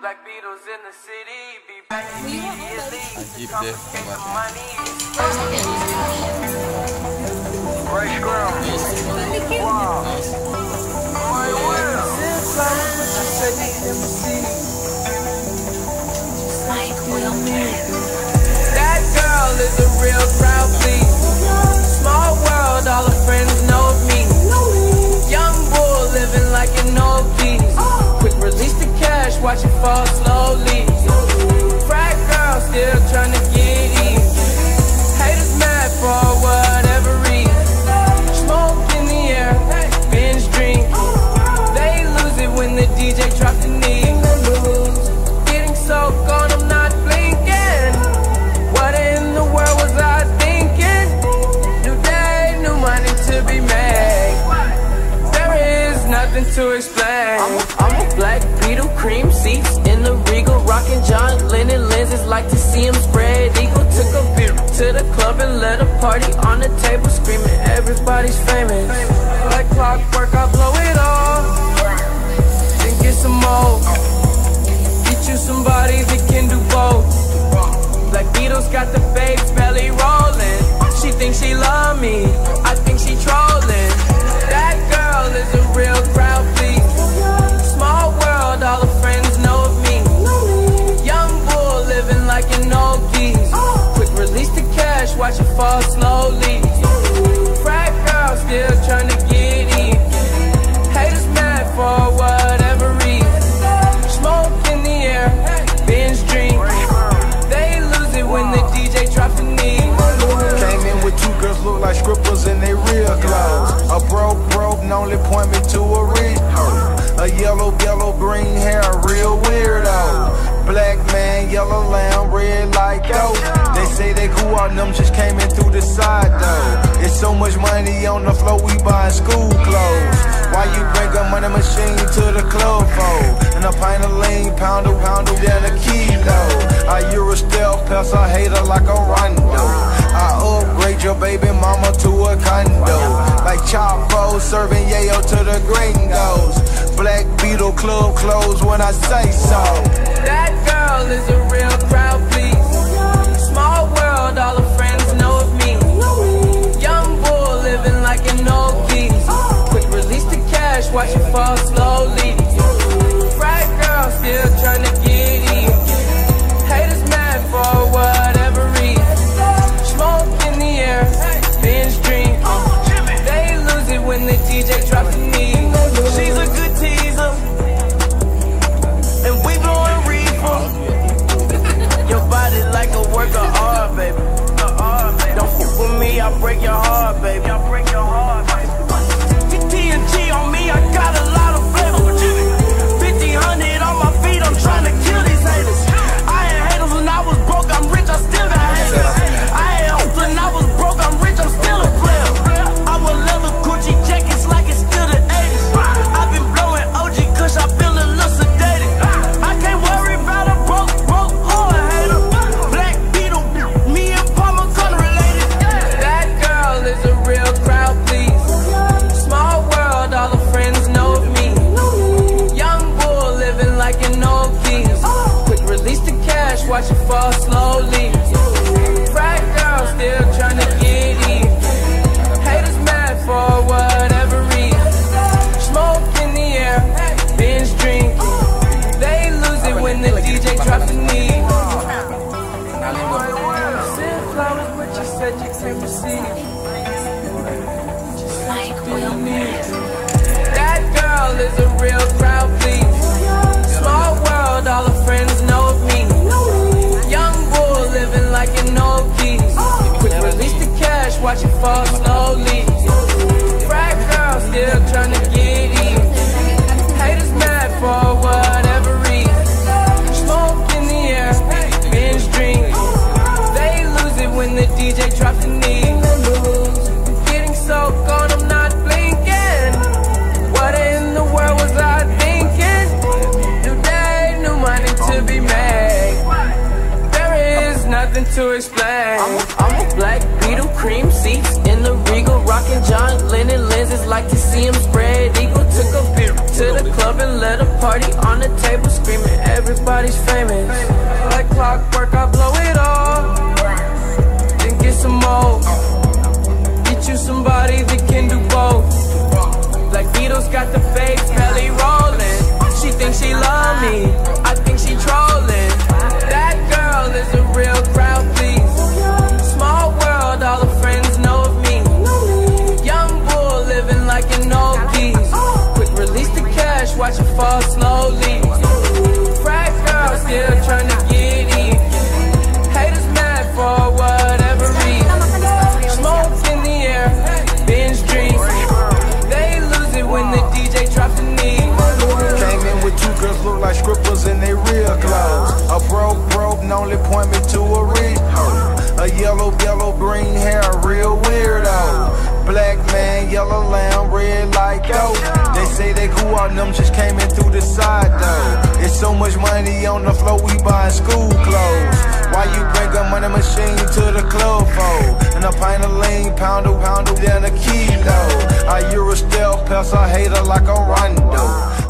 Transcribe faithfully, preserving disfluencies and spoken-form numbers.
Black Beatles in the city, be back immediately. Keep this. Fresh ground. Wow. My will. That girl is a real crowd, please. Small world, all her friends know me. Young bull living like an old geese. Quick release the cash, watch it fall slowly. Frat girl still trying to get in. Haters mad for whatever reason. Smoke in the air, binge drink. They lose it when the D J drop the knee. Getting so gone, I'm not blinking. What in the world was I thinking? New day, new money to be made. There is nothing to explain. I'm a, I'm a black Beetle, cream seats in the Regal, rocking John Lennon lenses, like to see him spread eagle. Took a beer to the club and let a party on the table, screaming everybody's famous. Like clockwork, I blow it all, then get some more. Get you somebody that can do both. Black Beatles got the babes belly rolling. She thinks she love me, I think she trolling. That girl is a real crowd, please. Small world, all her friends know of me. Young bull living like an old geese. Quick release the cash, watch it fall slowly. Frat girl still trying to get in. Haters mad for whatever reason. Smoke in the air, binge drink. They lose it when the D J drops the knee. Came in with two girls look like strippers in they real clothes. A broke broke only point me to a rich hoe. A yellow yellow green hair, real weirdo. Black man, yellow lamb, red like dope. They say they cool on them, just came in through the side though. It's so much money on the floor, we buying school clothes. Why you bring a money machine to the club for? And a pint of lean, pound a pound of down a kilo. I Euro stealth, pass a hater like a rondo. I upgrade your baby mama to a condo. Like Chapo serving yayo to the gringos. Black Beetle club close when I say so. That girl is a real crowd, please. Small world, all her friends know of me. Young bull living like an old geese. Quick release the cash, watch it fall slowly. Frat girl still trying to get in. Haters mad for whatever reason. Smoke in the air, binge drink. They lose it when the D J drops the knee. She's a good teaser, and we blowing reefer. Your body like a work of art, baby. Don't fuck with me, I'll break your heart, baby. I'll break your heart, baby. T N G on me, I got a lot of flavor. fifteen hundred on my feet, I'm trying to kill these haters. I had haters when I was broke, I'm rich, I still got haters. I had hopes when I was broke, I'm rich, I'm still a player. I wear leather Gucci jackets like it's still the eighties. I've been blowing O G kush, I feel a little sedated. I can't worry about a broke, broke, or a hater. Black Beetle, me and Palmer Connor related. That girl is a real crowd, please. Small world, all her friends know of me. Young bull living like an old geese. Quick release the cash, watch it fall slowly. Frat girl still trying to get in. Haters mad for whatever reason. Smoke in the air, binge drink. They lose it when the D J drops the knee. Send flowers, but you said you can't receive. Just like we'll meet. That girl is a real crowd, please. Small world, all her friends know of me. Young bull living like an old geese. Quick release the cash, watch it fall slowly. Frat girl still trying to get in. Haters mad for whatever reason. Smoke in the air, binge drink. They lose it when the D J drops the knee. Getting so gone, I'm not blinking. What in the world was I thinking? New day, new money to be made. There is nothing to explain. I'm a, I'm a black Beetle, cream seats in the Regal, rocking John Lennon lenses, like to see him spread eagle. Took a beer to the club and let a Party on the table, screaming, everybody's famous. Like clockwork, I blow it all, then get some more. Get you somebody that can do both. Like Beatles got the fake belly rolling. She thinks she love me, I think she trolling. That girl is a real crowd, please. Small world, all her friends know of me. Young bull living like an old geese. Quick release the cash, watch it fall slowly. Frat girl still trying to get in. Haters mad for whatever reason. Smoke in the air, binge drink. They lose it when the D J drops the knee. Came in with two girls look like strippers in they real clothes. A broke broke only point me to a rich hoe. A yellow yellow green hair, real weirdo. Black man, yellow lamb, red like dope. They say they cool on them, just came in through the side though. It's so much money on the floor, we buying school clothes. Why you bring a money machine to the club for? And a pint of lean, pound a pound down a kilo. A Euro steel pass, I hate her like a Rondo.